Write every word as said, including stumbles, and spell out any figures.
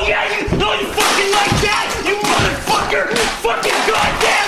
Oh yeah, you, oh you fucking like that, you motherfucker! Fucking goddamn!